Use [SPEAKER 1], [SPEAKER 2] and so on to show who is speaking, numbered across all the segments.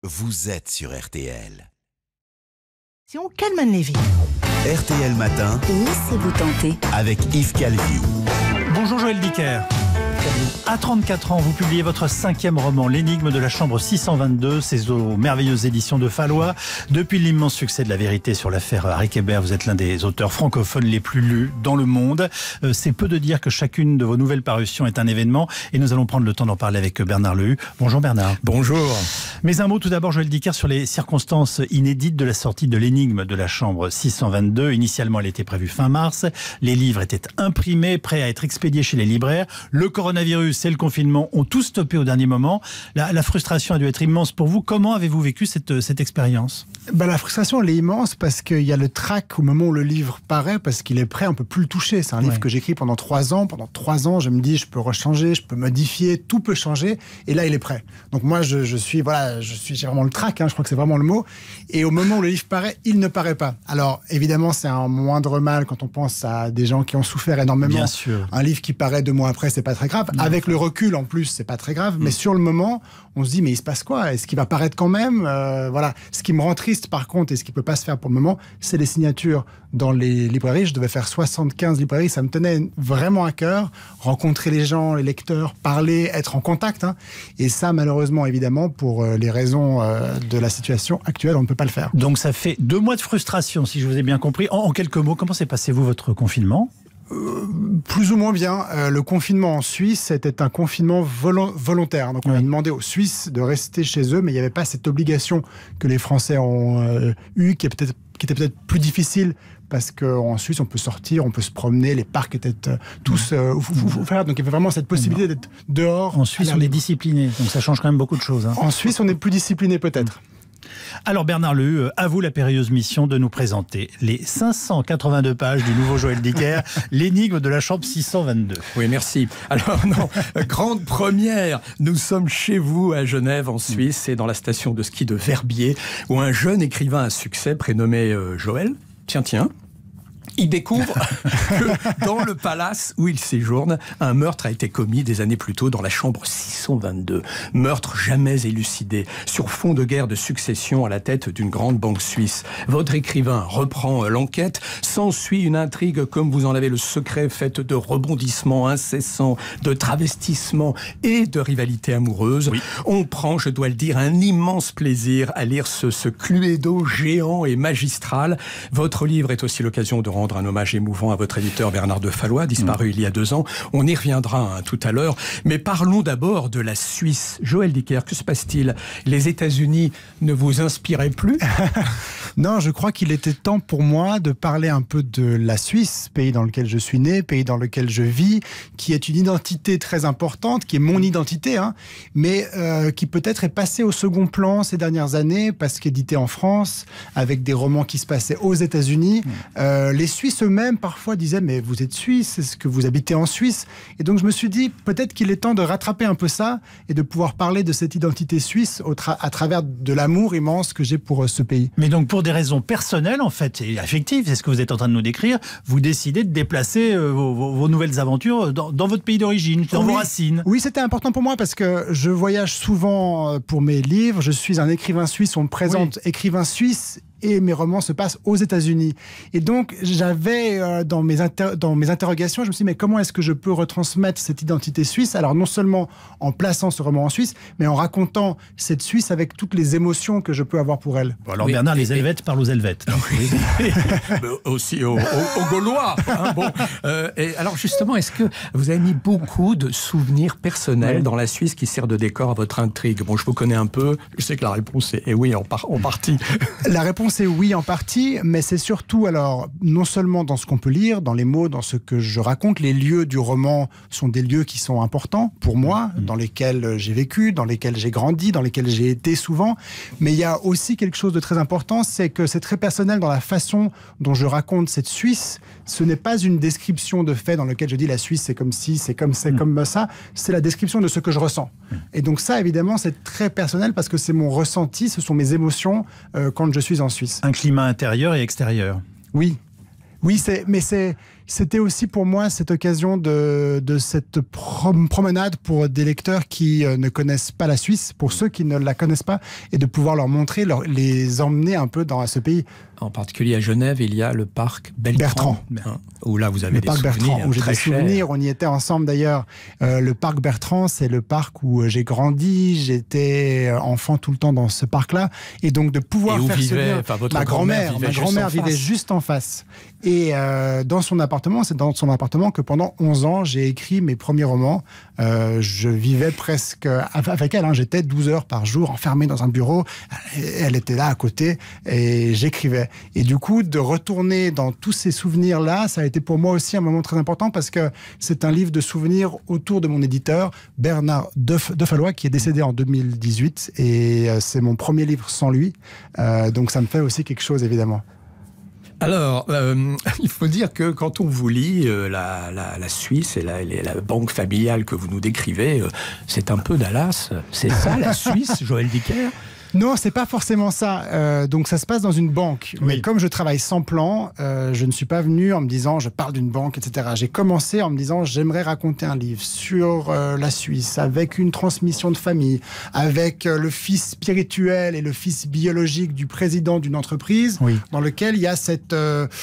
[SPEAKER 1] Vous êtes sur RTL.
[SPEAKER 2] Calman Lévy.
[SPEAKER 1] RTL Matin.
[SPEAKER 3] Laissez-vous tenter.
[SPEAKER 1] Avec Yves Calvi.
[SPEAKER 4] Bonjour Joël Dicker. À 34 ans, vous publiez votre 5e roman, L'énigme de la chambre 622. C'est aux merveilleuses éditions de Fallois. Depuis l'immense succès de La Vérité sur l'affaire Harry Kéber, vous êtes l'un des auteurs francophones les plus lus dans le monde. C'est peu de dire que chacune de vos nouvelles parutions est un événement. Et nous allons prendre le temps d'en parler avec Bernard Lehu. Bonjour Bernard.
[SPEAKER 5] Bonjour.
[SPEAKER 4] Mais un mot tout d'abord, Joël Dicker, sur les circonstances inédites de la sortie de L'énigme de la chambre 622. Initialement, elle était prévue fin mars. Les livres étaient imprimés, prêts à être expédiés chez les libraires. Le coronavirus et le confinement ont tout stoppé au dernier moment. La frustration a dû être immense pour vous. Comment avez-vous vécu cette expérience ?
[SPEAKER 5] La frustration, elle est immense parce qu'il y a le trac au moment où le livre paraît, parce qu'il est prêt, on ne peut plus le toucher. C'est un livre que j'écris pendant 3 ans. Pendant 3 ans, je me dis, je peux rechanger, je peux modifier, tout peut changer. Et là, il est prêt. Donc moi, j'ai vraiment le trac, je crois que c'est vraiment le mot. Et au moment où le livre paraît, il ne paraît pas. Alors, évidemment, c'est un moindre mal quand on pense à des gens qui ont souffert énormément.
[SPEAKER 4] Bien sûr.
[SPEAKER 5] Un livre qui paraît 2 mois après, c'est pas très grave. Avec le recul, en plus, c'est pas très grave. Mais sur le moment, on se dit, mais il se passe quoi ? Est-ce qu'il va paraître quand même ? Voilà. Ce qui me rend triste, par contre, et ce qui peut pas se faire pour le moment, c'est les signatures dans les librairies. Je devais faire 75 librairies. Ça me tenait vraiment à cœur. Rencontrer les gens, les lecteurs, parler, être en contact. Et ça, malheureusement, évidemment, pour les raisons de la situation actuelle, on ne peut pas le faire.
[SPEAKER 4] Donc ça fait 2 mois de frustration, si je vous ai bien compris. En quelques mots, comment s'est passé, vous, votre confinement ?
[SPEAKER 5] Plus ou moins bien. Le confinement en Suisse était un confinement volontaire. Donc on a demandé aux Suisses de rester chez eux, mais il n'y avait pas cette obligation que les Français ont eue, qui était peut-être plus difficile, parce qu'en Suisse, on peut sortir, on peut se promener, les parcs étaient tous ouverts. Donc il y avait vraiment cette possibilité d'être dehors.
[SPEAKER 4] En Suisse, on est discipliné, donc ça change quand même beaucoup de choses.
[SPEAKER 5] En Suisse, on est plus discipliné peut-être.
[SPEAKER 4] Alors Bernard Lehu, à vous la périlleuse mission de nous présenter les 582 pages du nouveau Joël Dicker, L'énigme de la chambre 622.
[SPEAKER 6] Oui, merci. Alors non, grande première, nous sommes chez vous à Genève en Suisse, et dans la station de ski de Verbier, où un jeune écrivain à succès prénommé Joël, tiens, il découvre que dans le palace où il séjourne, un meurtre a été commis des années plus tôt dans la chambre 622. Meurtre jamais élucidé, sur fond de guerre de succession à la tête d'une grande banque suisse. Votre écrivain reprend l'enquête. S'ensuit une intrigue, comme vous en avez le secret, faite de rebondissements incessants, de travestissements et de rivalités amoureuses. Oui. On prend, je dois le dire, un immense plaisir à lire ce Cluedo géant et magistral. Votre livre est aussi l'occasion de rendre un hommage émouvant à votre éditeur Bernard de Fallois, disparu il y a 2 ans. On y reviendra tout à l'heure. Mais parlons d'abord de la Suisse. Joël Dicker, que se passe-t-il ? Les États-Unis ne vous inspiraient plus ?
[SPEAKER 5] Non, je crois qu'il était temps pour moi de parler un peu de la Suisse, pays dans lequel je suis né, pays dans lequel je vis, qui est une identité très importante, qui est mon identité, mais qui peut-être est passée au second plan ces dernières années, parce qu'édité en France, avec des romans qui se passaient aux États-Unis. Les Suisses eux-mêmes parfois disaient, mais vous êtes Suisse, est-ce que vous habitez en Suisse ? Et donc je me suis dit, peut-être qu'il est temps de rattraper un peu ça et de pouvoir parler de cette identité suisse à travers de l'amour immense que j'ai pour ce pays.
[SPEAKER 4] Mais donc pour des raisons personnelles en fait, et affectives, c'est ce que vous êtes en train de nous décrire, vous décidez de déplacer vos nouvelles aventures dans votre pays d'origine, dans vos racines.
[SPEAKER 5] Oui, c'était important pour moi parce que je voyage souvent pour mes livres, je suis un écrivain suisse, on me présente écrivain suisse, et mes romans se passent aux États-Unis. Et donc, j'avais dans mes interrogations, je me suis dit, mais comment est-ce que je peux retransmettre cette identité suisse ? Alors, non seulement en plaçant ce roman en Suisse, mais en racontant cette Suisse avec toutes les émotions que je peux avoir pour elle.
[SPEAKER 4] Bon, alors, Bernard, les Helvètes parlent aux Helvètes.
[SPEAKER 6] Aussi aux Gaulois. Et alors, justement, est-ce que vous avez mis beaucoup de souvenirs personnels dans la Suisse qui sert de décor à votre intrigue ? Bon, je vous connais un peu, je sais que la réponse est oui, en partie.
[SPEAKER 5] La réponse est oui en partie, mais c'est surtout, alors, non seulement dans ce qu'on peut lire, dans les mots, dans ce que je raconte. Les lieux du roman sont des lieux qui sont importants pour moi, dans lesquels j'ai vécu, dans lesquels j'ai grandi, dans lesquels j'ai été souvent. Mais il y a aussi quelque chose de très important, c'est que c'est très personnel dans la façon dont je raconte cette Suisse. Ce n'est pas une description de fait dans lequel je dis la Suisse c'est comme ci, c'est comme ça. C'est la description de ce que je ressens. Et donc ça, évidemment, c'est très personnel parce que c'est mon ressenti, ce sont mes émotions quand je suis en Suisse.
[SPEAKER 4] Un climat intérieur et extérieur.
[SPEAKER 5] Oui, mais c'est C'était aussi pour moi cette occasion de cette promenade pour des lecteurs qui ne connaissent pas la Suisse, pour ceux qui ne la connaissent pas, et de pouvoir leur montrer, les emmener un peu dans ce pays.
[SPEAKER 6] En particulier à Genève, il y a le parc Bertrand. Où là, vous avez
[SPEAKER 5] le
[SPEAKER 6] des
[SPEAKER 5] parc
[SPEAKER 6] souvenirs
[SPEAKER 5] Bertrand, où j'ai
[SPEAKER 6] très
[SPEAKER 5] des souvenirs,
[SPEAKER 6] chers.
[SPEAKER 5] on y était ensemble d'ailleurs. Le parc Bertrand, c'est le parc où j'ai grandi, j'étais enfant tout le temps dans ce parc-là, et donc de pouvoir
[SPEAKER 6] et où
[SPEAKER 5] faire
[SPEAKER 6] vivait,
[SPEAKER 5] ce lien.
[SPEAKER 6] votre
[SPEAKER 5] Ma grand-mère vivait juste en face. Et dans son appartement, c'est dans son appartement que pendant 11 ans, j'ai écrit mes premiers romans. Je vivais presque avec elle, j'étais 12 heures par jour enfermé dans un bureau, elle était là à côté, et j'écrivais. Et du coup, de retourner dans tous ces souvenirs-là, ça a été pour moi aussi un moment très important parce que c'est un livre de souvenirs autour de mon éditeur, Bernard Defallois, qui est décédé en 2018. Et c'est mon premier livre sans lui. Donc ça me fait aussi quelque chose, évidemment.
[SPEAKER 6] Alors, il faut dire que quand on vous lit la Suisse et la banque familiale que vous nous décrivez, c'est un peu Dallas. C'est ça la Suisse, Joël Dicker ?
[SPEAKER 5] Non, c'est pas forcément ça. Donc ça se passe dans une banque.
[SPEAKER 4] Oui.
[SPEAKER 5] Mais comme je travaille sans plan, je ne suis pas venu en me disant je parle d'une banque, etc. J'ai commencé en me disant j'aimerais raconter un livre sur la Suisse, avec une transmission de famille, avec le fils spirituel et le fils biologique du président d'une entreprise,
[SPEAKER 4] Oui.
[SPEAKER 5] dans lequel il y a cette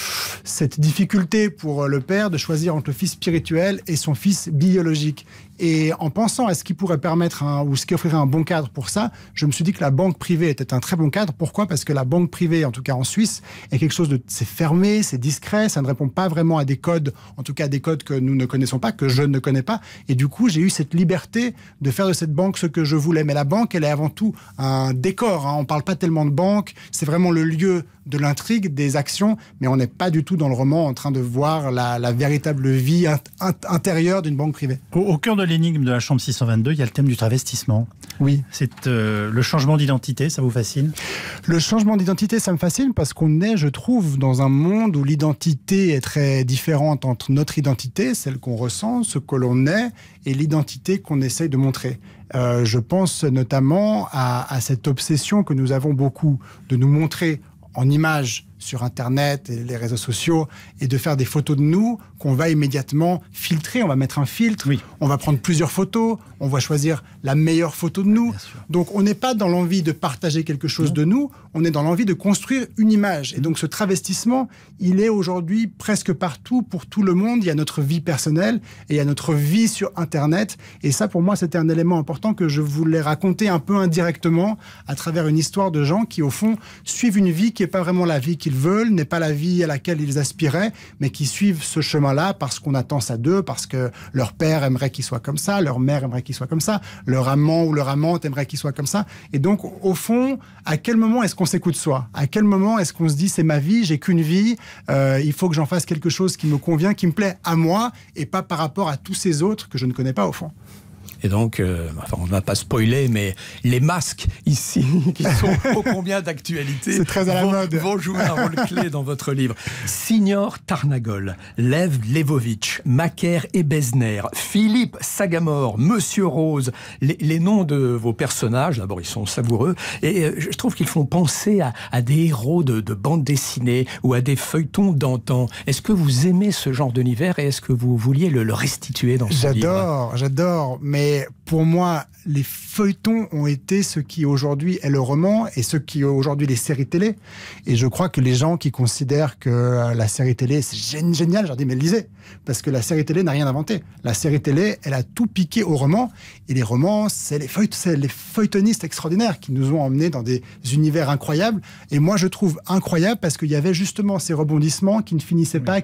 [SPEAKER 5] difficulté pour le père de choisir entre le fils spirituel et son fils biologique. Et en pensant à ce qui pourrait permettre ou ce qui offrirait un bon cadre pour ça, je me suis dit que la banque privée était un très bon cadre. Pourquoi ? Parce que la banque privée, en tout cas en Suisse, est quelque chose c'est fermé, c'est discret, ça ne répond pas vraiment à des codes, en tout cas des codes que nous ne connaissons pas, que je ne connais pas. Et du coup, j'ai eu cette liberté de faire de cette banque ce que je voulais. Mais la banque, elle est avant tout un décor. On ne parle pas tellement de banque, c'est vraiment le lieu de l'intrigue, des actions, mais on n'est pas du tout dans le roman en train de voir la véritable vie intérieure d'une banque privée.
[SPEAKER 4] Au cœur de l'énigme de la chambre 622, il y a le thème du travestissement.
[SPEAKER 5] Oui.
[SPEAKER 4] C'est le changement d'identité, ça vous fascine ?
[SPEAKER 5] Le changement d'identité, ça me fascine parce qu'on est, je trouve, dans un monde où l'identité est très différente entre notre identité, celle qu'on ressent, ce que l'on est, et l'identité qu'on essaye de montrer. Je pense notamment à cette obsession que nous avons beaucoup de nous montrer en images sur Internet et les réseaux sociaux, et de faire des photos de nous qu'on va immédiatement filtrer. On va mettre un filtre,
[SPEAKER 4] oui.
[SPEAKER 5] On va prendre plusieurs photos, on va choisir la meilleure photo de nous. Donc on n'est pas dans l'envie de partager quelque chose de nous, on est dans l'envie de construire une image. Et donc ce travestissement, il est aujourd'hui presque partout, pour tout le monde. Il y a notre vie personnelle et il y a notre vie sur Internet. Et ça, pour moi, c'était un élément important que je voulais raconter un peu indirectement à travers une histoire de gens qui, au fond, suivent une vie qui n'est pas vraiment la vie qu'ils veulent, n'est pas la vie à laquelle ils aspiraient, mais qui suivent ce chemin-là parce qu'on attend ça d'eux, parce que leur père aimerait qu'il soit comme ça, leur mère aimerait qu'il soit comme ça, leur amant ou leur amante aimerait qu'il soit comme ça. Et donc, au fond, à quel moment est-ce qu'on s'écoute soi ? À quel moment est-ce qu'on se dit c'est ma vie, j'ai qu'une vie, il faut que j'en fasse quelque chose qui me convient, qui me plaît à moi, et pas par rapport à tous ces autres que je ne connais pas au fond.
[SPEAKER 6] Et donc, on ne va pas spoiler, mais les masques ici, qui sont ô combien d'actualité,
[SPEAKER 5] c'est très à la mode,
[SPEAKER 6] vont jouer un rôle clé dans votre livre. Signor Tarnagol, Lev Levovitch, Macaire et Besner, Philippe Sagamore, Monsieur Rose, les noms de vos personnages, d'abord ils sont savoureux, et je trouve qu'ils font penser à des héros de bande dessinée ou à des feuilletons d'antan. Est-ce que vous aimez ce genre d'univers et est-ce que vous vouliez le restituer dans ce livre ?
[SPEAKER 5] J'adore, mais pour moi, les feuilletons ont été ce qui aujourd'hui est le roman et ce qui est aujourd'hui les séries télé. Et je crois que les gens qui considèrent que la série télé c'est génial, je leur dis mais lisez, parce que la série télé n'a rien inventé. La série télé, elle a tout piqué au roman, et les romans, c'est les feuilletonistes extraordinaires qui nous ont emmenés dans des univers incroyables. Et moi, je trouve incroyable parce qu'il y avait justement ces rebondissements qui ne finissaient pas,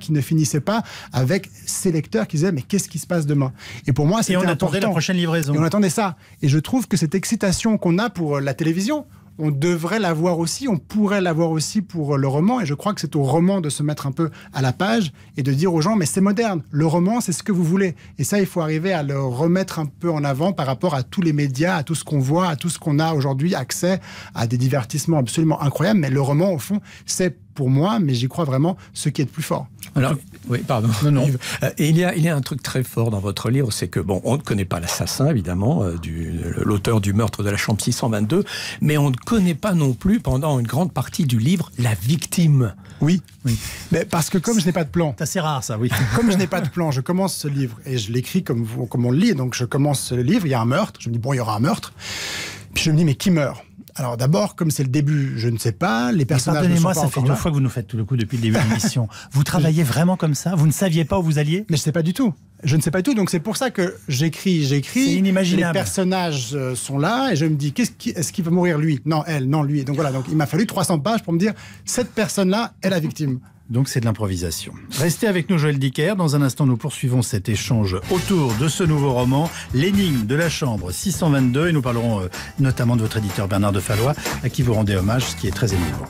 [SPEAKER 5] avec ces lecteurs qui disaient mais qu'est-ce qui se passe demain ? Et pour moi, c'était important.
[SPEAKER 4] Et on attendait la prochaine livraison.
[SPEAKER 5] Et on attendait ça. Et je trouve que cette excitation qu'on a pour la télévision, on devrait l'avoir aussi, on pourrait l'avoir aussi pour le roman. Et je crois que c'est au roman de se mettre un peu à la page et de dire aux gens, mais c'est moderne, le roman, c'est ce que vous voulez. Et ça, il faut arriver à le remettre un peu en avant par rapport à tous les médias, à tout ce qu'on voit, à tout ce qu'on a aujourd'hui accès à des divertissements absolument incroyables. Mais le roman, au fond, c'est pour moi, mais j'y crois vraiment, ce qui est de plus fort.
[SPEAKER 6] Alors, oui, pardon.
[SPEAKER 4] Non.
[SPEAKER 6] Et il y a un truc très fort dans votre livre, c'est que, bon, on ne connaît pas l'assassin, évidemment, l'auteur du meurtre de la chambre 622, mais on ne connaît pas non plus, pendant une grande partie du livre, la victime.
[SPEAKER 5] Oui. Mais parce que comme je n'ai pas de plan...
[SPEAKER 4] C'est assez rare, ça, oui.
[SPEAKER 5] Comme je n'ai pas de plan, je commence ce livre, et je l'écris comme on le lit, donc je commence le livre, il y a un meurtre, je me dis, bon, il y aura un meurtre, puis je me dis, mais qui meurt ? Alors d'abord, comme c'est le début, je ne sais pas, les personnages ne sont pas
[SPEAKER 4] Pardonnez-moi, ça fait
[SPEAKER 5] encore
[SPEAKER 4] 2
[SPEAKER 5] là.
[SPEAKER 4] fois que vous nous faites tout le coup depuis le début de l'émission. Vous travaillez vraiment comme ça ? Vous ne saviez pas où vous alliez ?
[SPEAKER 5] Mais je ne sais pas du tout. Je ne sais pas du tout, donc c'est pour ça que j'écris.
[SPEAKER 4] C'est inimaginable.
[SPEAKER 5] Les personnages sont là, et je me dis, est-ce qu'il va mourir lui ? Non, elle, non, lui. Donc voilà, donc il m'a fallu 300 pages pour me dire, cette personne-là est la victime.
[SPEAKER 4] Donc c'est de l'improvisation. Restez avec nous, Joël Dicker. Dans un instant, nous poursuivons cet échange autour de ce nouveau roman, L'énigme de la chambre 622. Et nous parlerons notamment de votre éditeur Bernard de Fallois, à qui vous rendez hommage, ce qui est très émouvant.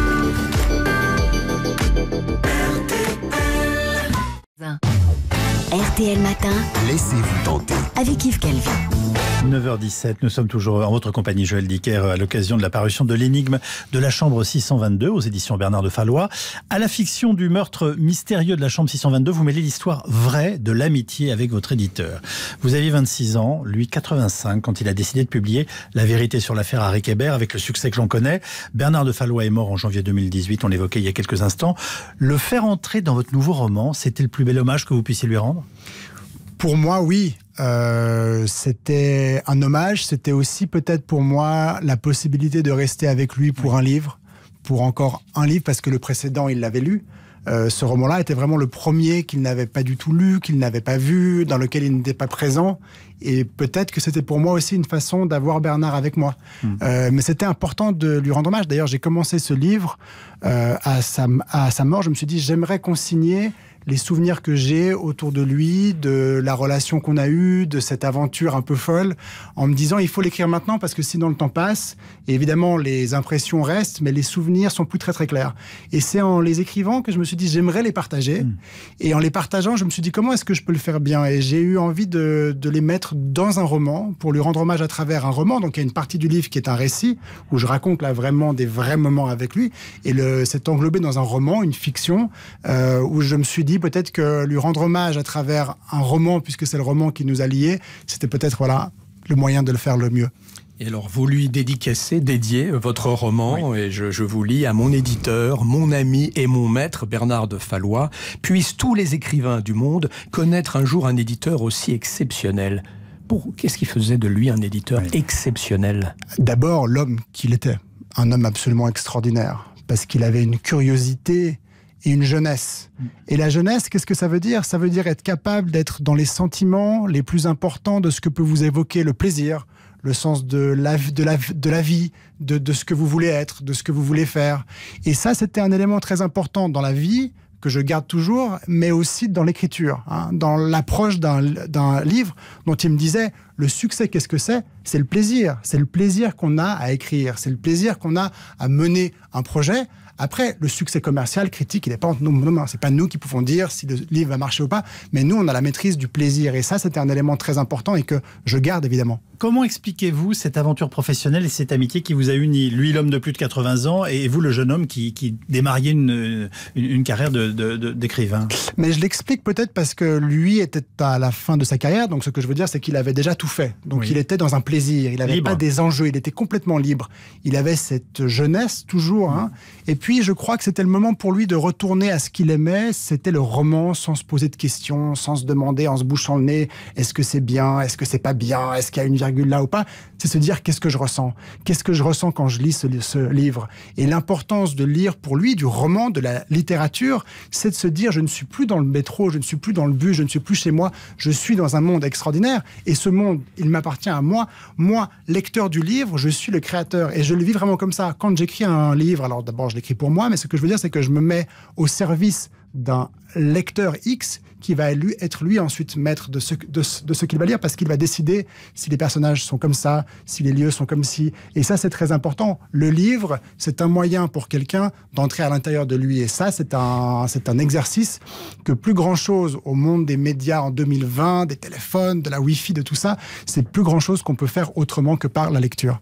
[SPEAKER 2] RTL Matin,
[SPEAKER 1] Laissez-vous tenter.
[SPEAKER 2] avec Yves Calvi.
[SPEAKER 4] 9h17, nous sommes toujours en votre compagnie, Joël Dicker, à l'occasion de la parution de L'énigme de la chambre 622 aux éditions Bernard de Fallois. À la fiction du meurtre mystérieux de la chambre 622, vous mêlez l'histoire vraie de l'amitié avec votre éditeur. Vous aviez 26 ans, lui 85, quand il a décidé de publier La vérité sur l'affaire Harry Kéber, avec le succès que j'en connais. Bernard de Fallois est mort en janvier 2018, on l'évoquait il y a quelques instants. Le faire entrer dans votre nouveau roman, c'était le plus bel hommage que vous puissiez lui rendre ?
[SPEAKER 5] Pour moi, oui. C'était un hommage. C'était aussi peut-être pour moi la possibilité de rester avec lui pour un livre, pour encore un livre, parce que le précédent, il l'avait lu. Ce roman-là était vraiment le premier qu'il n'avait pas du tout lu, qu'il n'avait pas vu, dans lequel il n'était pas présent. Et peut-être que c'était pour moi aussi une façon d'avoir Bernard avec moi. Mais c'était important de lui rendre hommage. D'ailleurs, j'ai commencé ce livre à sa mort. Je me suis dit, j'aimerais consigner les souvenirs que j'ai autour de lui, de la relation qu'on a eue, de cette aventure un peu folle, en me disant il faut l'écrire maintenant parce que sinon le temps passe. Et évidemment, les impressions restent, mais les souvenirs sont plus très très clairs. Et c'est en les écrivant que je me suis dit j'aimerais les partager. Et en les partageant, je me suis dit comment est-ce que je peux le faire bien ? Et j'ai eu envie de les mettre dans un roman pour lui rendre hommage à travers un roman. Donc il y a une partie du livre qui est un récit où je raconte là vraiment des vrais moments avec lui. Et c'est englobé dans un roman, une fiction, où je me suis dit peut-être que lui rendre hommage à travers un roman, puisque c'est le roman qui nous a liés, c'était peut-être le moyen de le faire le mieux.
[SPEAKER 6] Et alors, vous lui dédiez votre roman, et je vous lis: à mon éditeur, mon ami et mon maître, Bernard de Fallois, puissent tous les écrivains du monde connaître un jour un éditeur aussi exceptionnel. Qu'est-ce qui faisait de lui un éditeur exceptionnel ?
[SPEAKER 5] D'abord, l'homme qu'il était, un homme absolument extraordinaire, parce qu'il avait une curiosité et une jeunesse. Et la jeunesse, qu'est-ce que ça veut dire ? Ça veut dire être capable d'être dans les sentiments les plus importants de ce que peut vous évoquer le plaisir, le sens de la vie, de ce que vous voulez être, de ce que vous voulez faire. Et ça, c'était un élément très important dans la vie, que je garde toujours, mais aussi dans l'écriture, dans l'approche d'un livre dont il me disait, le succès, qu'est-ce que c'est ? C'est le plaisir. C'est le plaisir qu'on a à écrire. C'est le plaisir qu'on a à mener un projet. Après, le succès commercial, critique, il n'est pas entre nos mains. C'est pas nous qui pouvons dire si le livre va marcher ou pas, mais nous, on a la maîtrise du plaisir. Et ça, c'était un élément très important et que je garde évidemment.
[SPEAKER 4] Comment expliquez-vous cette aventure professionnelle et cette amitié qui vous a uni ? Lui, l'homme de plus de 80 ans, et vous, le jeune homme qui démarriez une carrière d'écrivain.
[SPEAKER 5] Mais je l'explique peut-être parce que lui était à la fin de sa carrière. Donc, ce que je veux dire, c'est qu'il avait déjà tout fait. Donc, il était dans un plaisir. Il n'avait pas des enjeux. Il était complètement libre. Il avait cette jeunesse toujours. Et puis, je crois que c'était le moment pour lui de retourner à ce qu'il aimait. C'était le roman, sans se poser de questions, sans se demander, en se bouchant le nez, est-ce que c'est bien, est-ce que c'est pas bien, est-ce qu'il y a une virgule là ou pas. C'est se dire, qu'est-ce que je ressens ? Qu'est-ce que je ressens quand je lis ce livre ? Et l'importance de lire pour lui, du roman, de la littérature, c'est de se dire, je ne suis plus dans le métro, je ne suis plus dans le bus, je ne suis plus chez moi, je suis dans un monde extraordinaire. Et ce monde, il m'appartient à moi. Moi, lecteur du livre, je suis le créateur. Et je le vis vraiment comme ça. Quand j'écris un livre, alors d'abord, je l'écris pour moi, mais ce que je veux dire, c'est que je me mets au service d'un lecteur X qui va être lui ensuite maître de ce qu'il va lire, parce qu'il va décider si les personnages sont comme ça, si les lieux sont comme ci. Et ça, c'est très important. Le livre, c'est un moyen pour quelqu'un d'entrer à l'intérieur de lui. Et ça, c'est un exercice que plus grand-chose au monde des médias en 2020, des téléphones, de la Wi-Fi, de tout ça, c'est plus grand-chose qu'on peut faire autrement que par la lecture.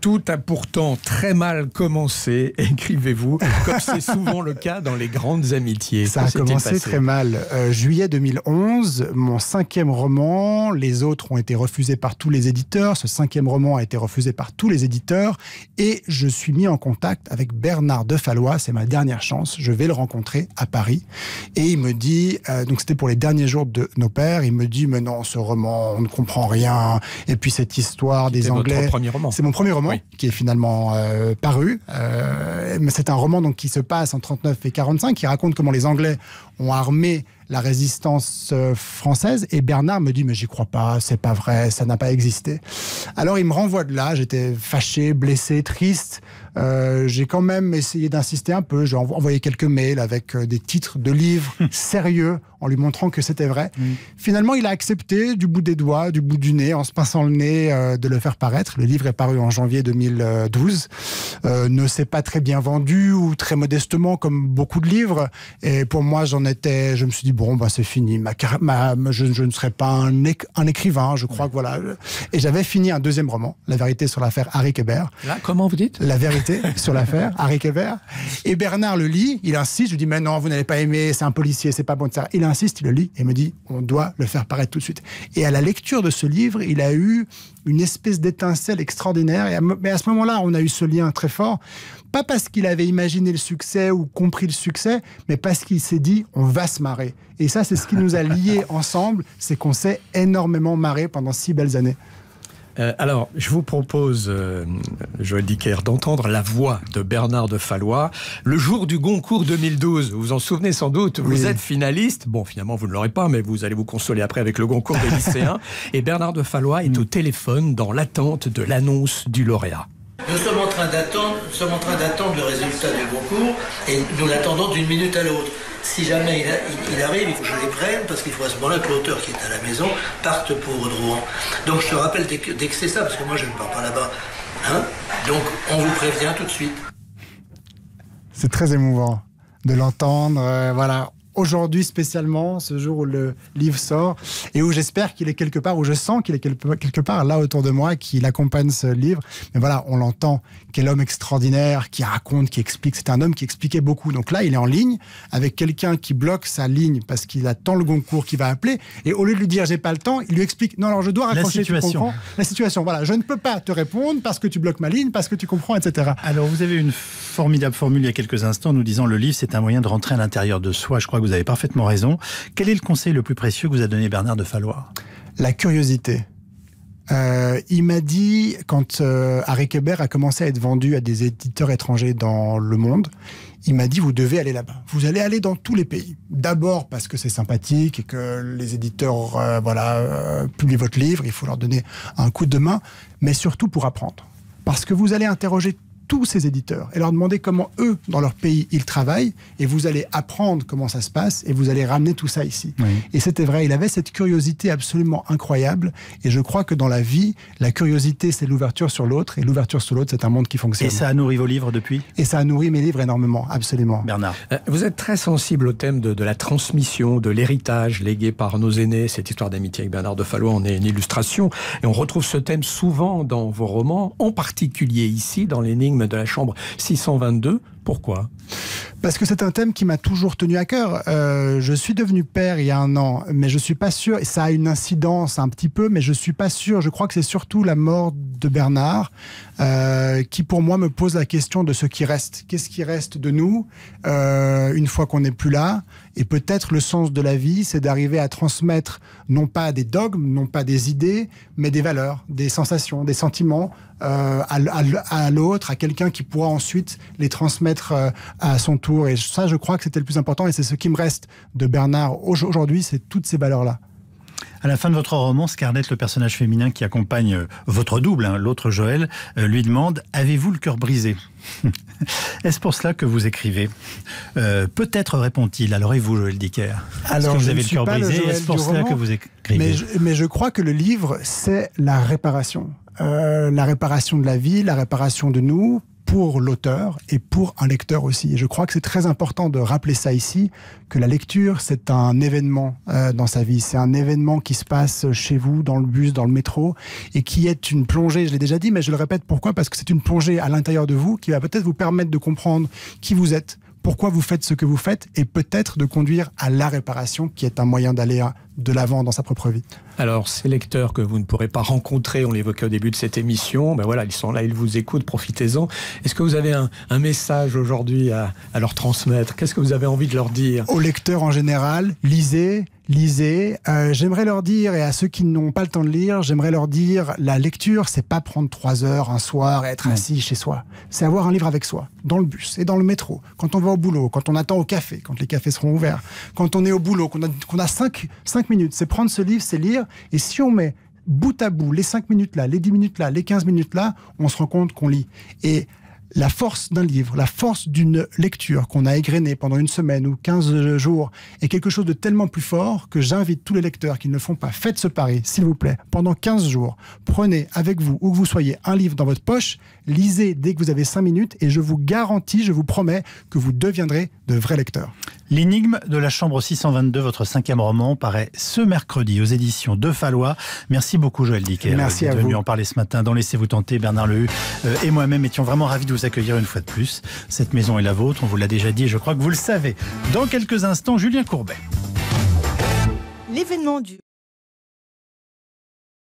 [SPEAKER 6] Tout a pourtant très mal commencé, écrivez-vous, comme c'est souvent le cas dans les grandes amitiés.
[SPEAKER 5] Ça a commencé très mal. Juillet 2011, mon 5e roman, les autres ont été refusés par tous les éditeurs, ce 5e roman a été refusé par tous les éditeurs, et je suis mis en contact avec Bernard de Fallois, c'est ma dernière chance, je vais le rencontrer à Paris, et il me dit, donc c'était pour les derniers jours de nos pères, il me dit, mais non, ce roman, on ne comprend rien, et puis cette histoire des Anglais...
[SPEAKER 6] C'est votre premier roman.
[SPEAKER 5] C'est mon premier roman. Oui. Qui est finalement paru. Mais c'est un roman donc, qui se passe en 39 et 45, qui raconte comment les Anglais ont armé la résistance française. Et Bernard me dit, mais j'y crois pas, c'est pas vrai, ça n'a pas existé. Alors il me renvoie de là, j'étais fâché, blessé, triste. J'ai quand même essayé d'insister un peu. J'ai envoyé quelques mails avec des titres de livres sérieux en lui montrant que c'était vrai. Finalement, il a accepté du bout des doigts, du bout du nez, en se pinçant le nez, de le faire paraître. Le livre est paru en janvier 2012. Ne s'est pas très bien vendu ou très modestement comme beaucoup de livres. Et pour moi, je me suis dit, bon, bah, c'est fini. Je ne serai pas un écrivain. Je crois que voilà. Et j'avais fini un 2e roman, La vérité sur l'affaire Harry Kéber.
[SPEAKER 6] Là, comment vous dites ?
[SPEAKER 5] La vérité sur l'affaire Harry Kéber. Et Bernard le lit, il insiste, je lui dis, mais non, vous n'avez pas aimé, c'est un policier, c'est pas bon, etc. Il insiste, il le lit et me dit, on doit le faire paraître tout de suite. Et à la lecture de ce livre, il a eu une espèce d'étincelle extraordinaire. Mais à ce moment-là, on a eu ce lien très fort. Pas parce qu'il avait imaginé le succès ou compris le succès, mais parce qu'il s'est dit, on va se marrer. Et ça, c'est ce qui nous a liés ensemble, c'est qu'on s'est énormément marré pendant 6 belles années.
[SPEAKER 6] Alors, je vous propose, Joël Dicker, d'entendre la voix de Bernard de Fallois le jour du Goncourt 2012. Vous vous en souvenez sans doute, vous êtes finaliste. Bon, finalement, vous ne l'aurez pas, mais vous allez vous consoler après avec le Goncourt des lycéens. Et Bernard de Fallois est au téléphone dans l'attente de l'annonce du lauréat.
[SPEAKER 2] Nous sommes en train d'attendre le résultat du concours et nous l'attendons d'une minute à l'autre. Si jamais il arrive, il faut que je les prenne parce qu'il faut à ce moment-là que l'auteur qui est à la maison parte pour Rouen. Donc je te rappelle dès que c'est ça, parce que moi je ne pars pas là-bas. Hein, donc on vous prévient tout de suite.
[SPEAKER 5] C'est très émouvant de l'entendre. Voilà. Aujourd'hui spécialement, ce jour où le livre sort et où j'espère qu'il est quelque part, où je sens qu'il est quelque part là autour de moi, qu'il accompagne ce livre. Mais voilà, on l'entend, quel homme extraordinaire, qui raconte, qui explique. C'est un homme qui expliquait beaucoup. Donc là, il est en ligne avec quelqu'un qui bloque sa ligne parce qu'il attend le Goncourt qui va appeler. Et au lieu de lui dire j'ai pas le temps, il lui explique non, alors je dois raccrocher.
[SPEAKER 4] La situation.
[SPEAKER 5] Tu comprends ? La situation. Voilà, je ne peux pas te répondre parce que tu bloques ma ligne, parce que tu comprends, etc.
[SPEAKER 4] Alors vous avez une formidable formule il y a quelques instants nous disant le livre c'est un moyen de rentrer à l'intérieur de soi. Je crois que vous avez parfaitement raison. Quel est le conseil le plus précieux que vous a donné Bernard de Fallois ?
[SPEAKER 5] La curiosité. Il m'a dit, quand Harry Kéber a commencé à être vendu à des éditeurs étrangers dans le monde, il m'a dit, vous devez aller là-bas. Vous allez aller dans tous les pays. D'abord parce que c'est sympathique et que les éditeurs publient votre livre, il faut leur donner un coup de main, mais surtout pour apprendre. Parce que vous allez interroger tous ces éditeurs et leur demander comment eux, dans leur pays, ils travaillent, et vous allez apprendre comment ça se passe et vous allez ramener tout ça ici. Oui. Et c'était vrai, il avait cette curiosité absolument incroyable, et je crois que dans la vie, la curiosité, c'est l'ouverture sur l'autre, et l'ouverture sur l'autre, c'est un monde qui fonctionne.
[SPEAKER 4] Et ça a nourri vos livres depuis ?
[SPEAKER 5] Et ça a nourri mes livres énormément, absolument.
[SPEAKER 4] Bernard.
[SPEAKER 6] Vous êtes très sensible au thème de la transmission, de l'héritage légué par nos aînés. Cette histoire d'amitié avec Bernard de Fallois en est une illustration, et on retrouve ce thème souvent dans vos romans, en particulier ici, dans l'énigme de la chambre 622. Pourquoi ?
[SPEAKER 5] Parce que c'est un thème qui m'a toujours tenu à cœur. Je suis devenu père il y a 1 an, mais je suis pas sûr, et ça a une incidence un petit peu, mais je suis pas sûr. Je crois que c'est surtout la mort de Bernard qui, pour moi, me pose la question de ce qui reste. Qu'est-ce qui reste de nous une fois qu'on n'est plus là ? Et peut-être le sens de la vie, c'est d'arriver à transmettre non pas des dogmes, non pas des idées, mais des valeurs, des sensations, des sentiments à l'autre, à quelqu'un qui pourra ensuite les transmettre à son tour. Et ça, je crois que c'était le plus important, et c'est ce qui me reste de Bernard aujourd'hui, c'est toutes ces valeurs-là.
[SPEAKER 4] À la fin de votre roman, Scarlett, le personnage féminin qui accompagne votre double, l'autre Joël, lui demande « Avez-vous le cœur brisé ?» Est-ce pour cela que vous écrivez ? Peut-être, répond-il. Alors, et vous, Joël Dicker ?
[SPEAKER 5] Alors,
[SPEAKER 4] vous avez le cœur brisé, est-ce pour cela que vous écrivez ?
[SPEAKER 5] Mais je crois que le livre, c'est la réparation. La réparation de la vie, la réparation de nous. pour l'auteur et pour un lecteur aussi. Et je crois que c'est très important de rappeler ça ici, que la lecture, c'est un événement dans sa vie. C'est un événement qui se passe chez vous, dans le bus, dans le métro, et qui est une plongée, je l'ai déjà dit, mais je le répète, pourquoi ? Parce que c'est une plongée à l'intérieur de vous qui va peut-être vous permettre de comprendre qui vous êtes, pourquoi vous faites ce que vous faites, et peut-être de conduire à la réparation, qui est un moyen d'aller de l'avant dans sa propre vie.
[SPEAKER 6] Alors, ces lecteurs que vous ne pourrez pas rencontrer, on l'évoquait au début de cette émission, ben voilà, ils sont là, ils vous écoutent, profitez-en. Est-ce que vous avez un message aujourd'hui à leur transmettre ? Qu'est-ce que vous avez envie de leur dire ?
[SPEAKER 5] Aux lecteurs en général, lisez. J'aimerais leur dire, et à ceux qui n'ont pas le temps de lire, j'aimerais leur dire, la lecture, c'est pas prendre 3 heures un soir et être assis chez soi. C'est avoir un livre avec soi, dans le bus et dans le métro, quand on va au boulot, quand on attend au café, quand les cafés seront ouverts, quand on est au boulot, qu'on a 5 minutes. C'est prendre ce livre, c'est lire, et si on met bout à bout les 5 minutes là, les 10 minutes là, les 15 minutes là, on se rend compte qu'on lit. Et la force d'un livre, la force d'une lecture qu'on a égrenée pendant une semaine ou 15 jours est quelque chose de tellement plus fort que j'invite tous les lecteurs qui ne le font pas, faites ce pari, s'il vous plaît, pendant 15 jours. Prenez avec vous, où que vous soyez, un livre dans votre poche, lisez dès que vous avez 5 minutes et je vous garantis, je vous promets que vous deviendrez de vrais lecteurs.
[SPEAKER 4] L'énigme de la chambre 622, votre 5e roman, paraît ce mercredi aux éditions de Fallois. Merci beaucoup Joël Dicker.
[SPEAKER 5] Merci à vous.
[SPEAKER 4] Venu en parler ce matin dans Laissez-vous tenter. Bernard Lehu et moi-même étions vraiment ravis de vous accueillir une fois de plus. Cette maison est la vôtre, on vous l'a déjà dit et je crois que vous le savez. Dans quelques instants, Julien Courbet.
[SPEAKER 3] L'événement du